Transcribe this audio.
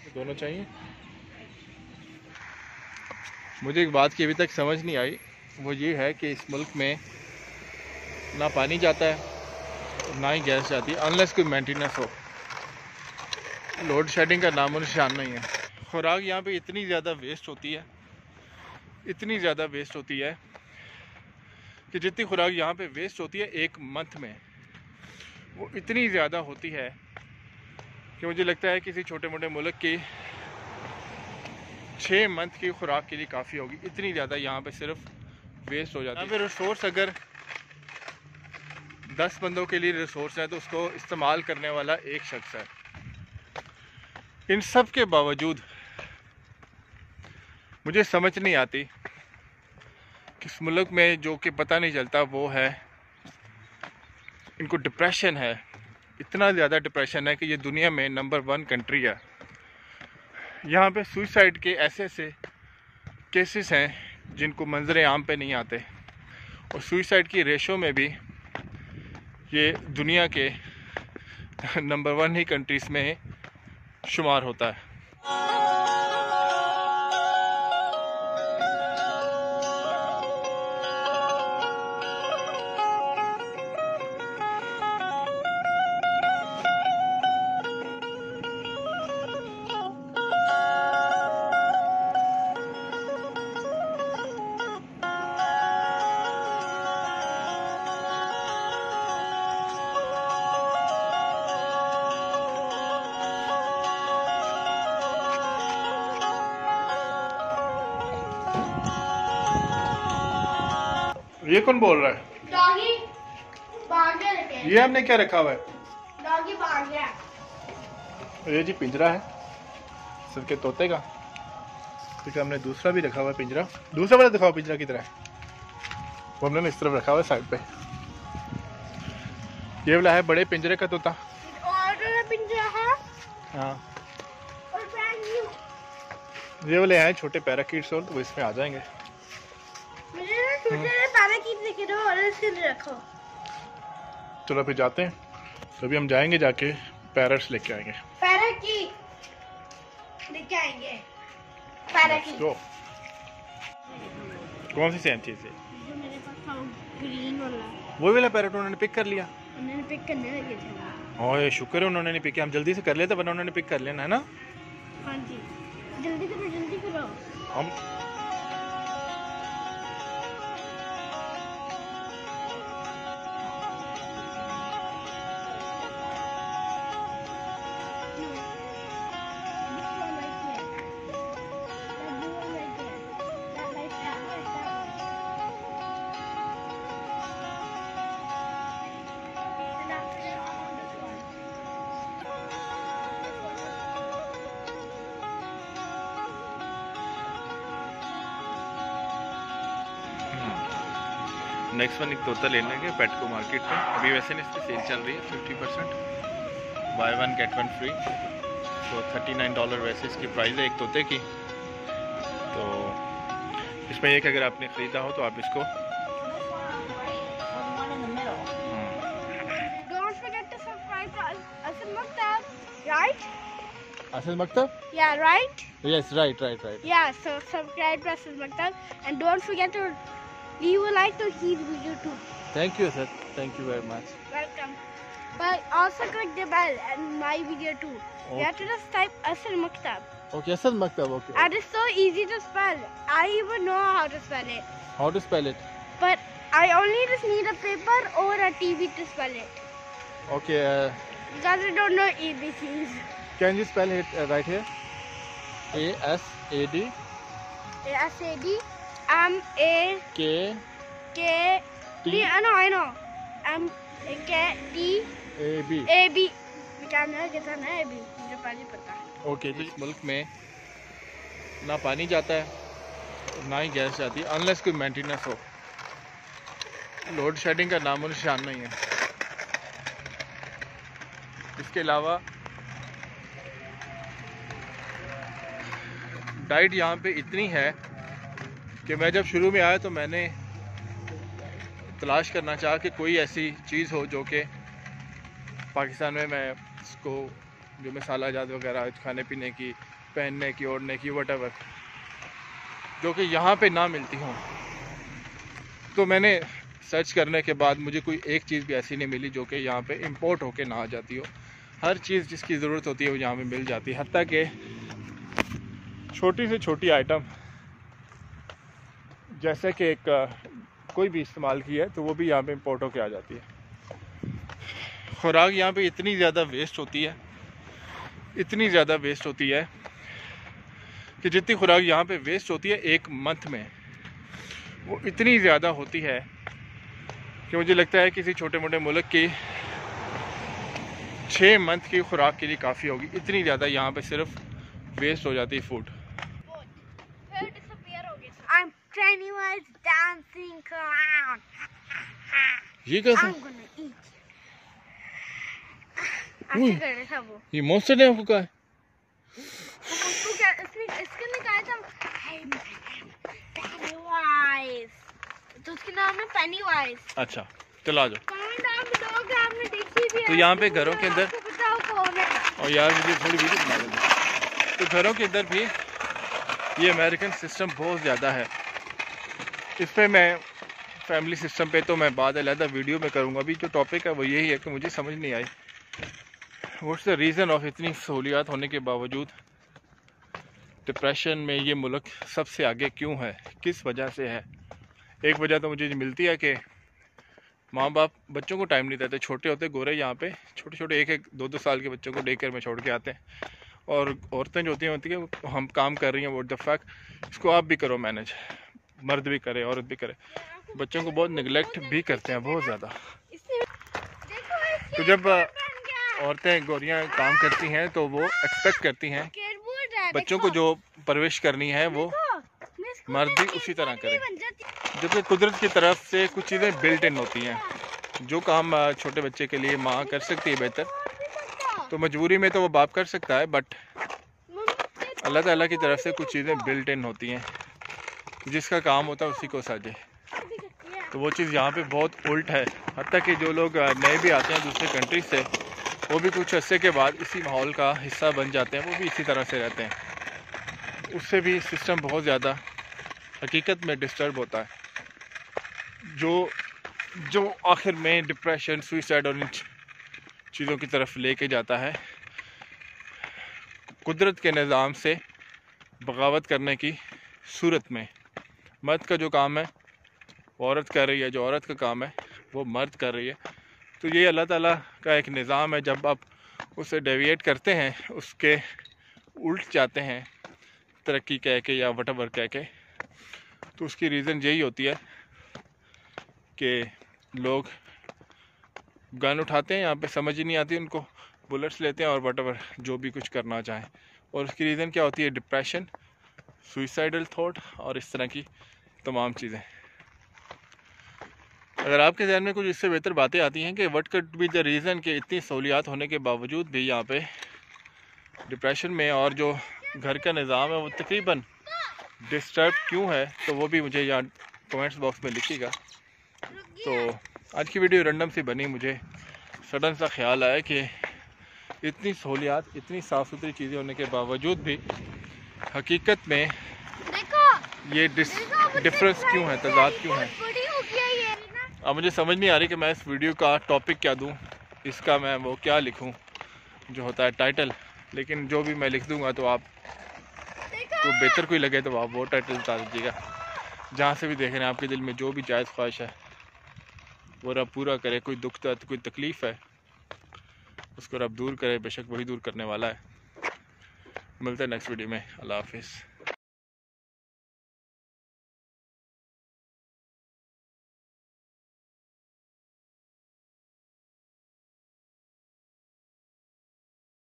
दोनों चाहिए। मुझे एक बात की अभी तक समझ नहीं आई, वो ये है कि इस मुल्क में ना पानी जाता है ना ही गैस जाती है, अनलेस कोई मेंटेनेंस हो। लोड शेडिंग का नामो निशान नहीं है। खुराक यहाँ पे इतनी ज़्यादा वेस्ट होती है, इतनी ज़्यादा वेस्ट होती है कि जितनी खुराक यहाँ पे वेस्ट होती है एक मंथ में, वो इतनी ज़्यादा होती है कि मुझे लगता है किसी छोटे मोटे मुल्क की 6 मंथ की खुराक के लिए काफ़ी होगी। इतनी ज़्यादा यहाँ पे सिर्फ वेस्ट हो जाती है। यहाँ पे रिसोर्स अगर 10 बंदों के लिए रिसोर्स है तो उसको इस्तेमाल करने वाला एक शख्स है। इन सब के बावजूद मुझे समझ नहीं आती कि इस मुल्क में जो कि पता नहीं चलता वो है, इनको डिप्रेशन है। इतना ज़्यादा डिप्रेशन है कि ये दुनिया में नंबर 1 कंट्री है। यहाँ पे सुसाइड के ऐसे ऐसे केसेस हैं जिनको मंजर आम पे नहीं आते, और सुसाइड की रेशो में भी ये दुनिया के नंबर 1 ही कंट्रीज़ में शुमार होता है। ये कौन बोल रहा है? डॉगी भाग गया। ये हमने क्या रखा हुआ है? डॉगी भाग गया। ये जी पिंजरा है सर के तोते का। ठीक है, हमने दूसरा भी रखा हुआ है पिंजरा। दूसरा वाला दिखाओ पिंजरा की तरह। वो हमने इस तरफ रखा हुआ है साइड पे। ये वाला है बड़े पिंजरे का तोता। और पिंजरा है। हाँ, और ब्रांड न्यू। ये वाले हैं छोटे पैराकीट्स, और तो वो इसमें आ जाएंगे। मुझे ना छोटे पैराकीट लेके दो और इसके लिए रखो। चलो फिर जाते हैं। तो अभी हम जाएंगे, जाके पैरट्स लेके आएंगे। पैराकीट लेके आएंगे। पैराकीट तो कौन सी सेम चीज़ है? जो मेरे पास था ग्रीन वाला, वो वाला पैरट उन्होंने पिक कर लिया। उन्होंने पिक करने लगे थे। ओए शुक्र है उन्होंने नहीं पिक किया, हम जल्दी से कर लेते, वरना उन्होंने पिक कर लेना है ना। हाँ जी, जल्दी करो जल्दी करो। हम नेक्स्ट वन एक तोता ले लेंगे पेटको मार्केट में। अभी वैसे नहीं, इसकी सेल चल रही है 50%, बाय 1 गेट 1 फ्री। तो $39 वैसे इसकी प्राइस है एक तोते की। तो इसमें एक अगर आपने ख़रीदा हो तो आप इसको असल मकतब। Yeah, right? Yes, right. Yeah, so subscribe to Asal Maktab and don't forget to leave a like to his video too. Thank you, sir. Thank you very much. Welcome. But also click the bell and my video too. You have to just type Asal Maktab. Okay, असल मकतब. Okay. And it's so easy to spell. I even know how to spell it. How to spell it? But I only just need a paper or a TV to spell it. Okay. Because I don't know ABCs. Can you spell it right here? A-S-A-D. A-S-A-D. M-A-K. K-T. I know. M-A-K-T. A-B. A-B. Camera के साथ है A-B. मुझे पहले पता है. Okay, तो इस मुल्क में ना पानी जाता है ना ही गैस जाती है, अनलेस कोई मेंटेनेंस हो। लोड शेडिंग का नामो निशान नहीं है। इसके अलावा डाइट यहाँ पे इतनी है कि मैं जब शुरू में आया तो मैंने तलाश करना चाहा कि कोई ऐसी चीज़ हो जो कि पाकिस्तान में मैं इसको, जो मसाला जात वगैरह खाने पीने की पहनने की, ओढ़ने की, वटेवर, जो कि यहाँ पे ना मिलती हों। तो मैंने सर्च करने के बाद मुझे कोई एक चीज़ भी ऐसी नहीं मिली जो कि यहाँ पे इंपोर्ट होके ना आ जाती हो। हर चीज़ जिसकी ज़रूरत होती है वो यहाँ पे मिल जाती है, हत्ता कि छोटी से छोटी आइटम जैसे कि एक कोई भी इस्तेमाल की है तो वो भी यहाँ पे इंपोर्ट होके आ जाती है। खुराक यहाँ पे इतनी ज़्यादा वेस्ट होती है, इतनी ज़्यादा वेस्ट होती है कि जितनी खुराक यहाँ पे वेस्ट होती है एक मंथ में, वो इतनी ज़्यादा होती है कि मुझे लगता है किसी छोटे मोटे मुल्क की 6 मंथ की खुराक के लिए काफ़ी होगी। इतनी ज़्यादा यहाँ पे सिर्फ वेस्ट हो जाती है food. I'm Pennywise dancing around. ये कैसा? I'm gonna eat. ऐसे कर रहे था वो। ये मॉन्स्टर ने आपको कहा है? उसको क्या इसने कहा था Pennywise, तो उसके नाम है Pennywise। अच्छा चलो आ जाओ। आपने देखी भी है? तो यहाँ पे घरों के अंदर, बताओ कौन है? और यार मुझे थोड़ी वीडियो बना देना। तो घरों के अंदर भी ये अमेरिकन सिस्टम बहुत ज़्यादा है। इस पर मैं फैमिली सिस्टम पे तो मैं बाद अलग वीडियो में करूँगा। अभी जो टॉपिक है वो यही है कि मुझे समझ नहीं आई व्हाट्स द रीज़न ऑफ इतनी सहूलियात होने के बावजूद डिप्रेशन में ये मुल्क सबसे आगे क्यों है, किस वजह से है। एक वजह तो मुझे मिलती है कि माँ बाप बच्चों को टाइम नहीं देते। छोटे होते गोरे यहाँ पे छोटे छोटे 1-2 साल के बच्चों को डे केयर में छोड़ के आते हैं, और औरतें जो होती हैं हम काम कर रही हैं, व्हाट द फक, इसको आप भी करो मैनेज, मर्द भी करे औरत भी करे। बच्चों को बहुत निगलेक्ट भी करते हैं बहुत ज़्यादा। तो जब औरतें गोरियाँ काम करती हैं तो वो एक्सपेक्ट करती हैं बच्चों को जो परवरिश करनी है वो मर्द भी उसी तरह करे। जबकि कुदरत की तरफ से कुछ चीज़ें बिल्ट इन होती हैं, जो काम छोटे बच्चे के लिए माँ कर सकती है बेहतर, तो मजबूरी में तो वो बाप कर सकता है, बट अल्लाह ताला की तरफ से कुछ चीज़ें बिल्ट इन होती हैं, जिसका काम होता है उसी को साजे। तो वो चीज़ यहाँ पे बहुत उल्ट है। हत्ता कि जो लोग नए भी आते हैं दूसरे कंट्री से, वो भी कुछ अरसे के बाद इसी माहौल का हिस्सा बन जाते हैं, वो भी इसी तरह से रहते हैं। उससे भी सिस्टम बहुत ज़्यादा हकीकत में डिस्टर्ब होता है, जो आखिर में डिप्रेशन, सुइसाइड और इन चीज़ों की तरफ लेके जाता है। कुदरत के निज़ाम से बगावत करने की सूरत में मर्द का जो काम है वो औरत कर रही है, जो औरत का काम है वो मर्द कर रही है। तो ये अल्लाह ताला का एक निज़ाम है। जब आप उसे डेविएट करते हैं, उसके उल्ट जाते हैं तरक्की कह के या वटएवर कह के, तो उसकी रीज़न यही होती है कि लोग गन उठाते हैं, यहाँ पे समझ ही नहीं आती उनको, बुलेट्स लेते हैं और वटएवर जो भी कुछ करना चाहें। और उसकी रीज़न क्या होती है? डिप्रेशन, सुइसाइडल थॉट और इस तरह की तमाम चीज़ें। अगर आपके ज़हन में कुछ इससे बेहतर बातें आती हैं कि what could be the reason कि इतनी सहूलियात होने के बावजूद भी यहाँ पे डिप्रेशन में और जो घर का निज़ाम है वो तकरीबन डिस्टर्ब क्यों है, तो वो भी मुझे यहाँ कमेंट्स बॉक्स में लिखिएगा। तो आज की वीडियो रैंडम सी बनी, मुझे सडन सा ख्याल आया कि इतनी सहूलियात, इतनी साफ़ सुथरी चीज़ें होने के बावजूद भी हकीकत में ये डिफरेंस क्यों है, तजाद क्यों है। अब मुझे समझ नहीं आ रही कि मैं इस वीडियो का टॉपिक क्या दूं, इसका मैं वो क्या लिखूं जो होता है टाइटल, लेकिन जो भी मैं लिख दूंगा तो आप को बेहतर कोई लगे तो आप वो टाइटल बता दीजिएगा। जहाँ से भी देख रहे हैं आपके दिल में जो भी जायज़ ख्वाहिश है वो रब पूरा करे। कोई दुख दर्द, कोई तकलीफ़ है उसको रब दूर करे, बेशक वही दूर करने वाला है। मिलते हैं नेक्स्ट वीडियो में। अल्लाह हाफिज़।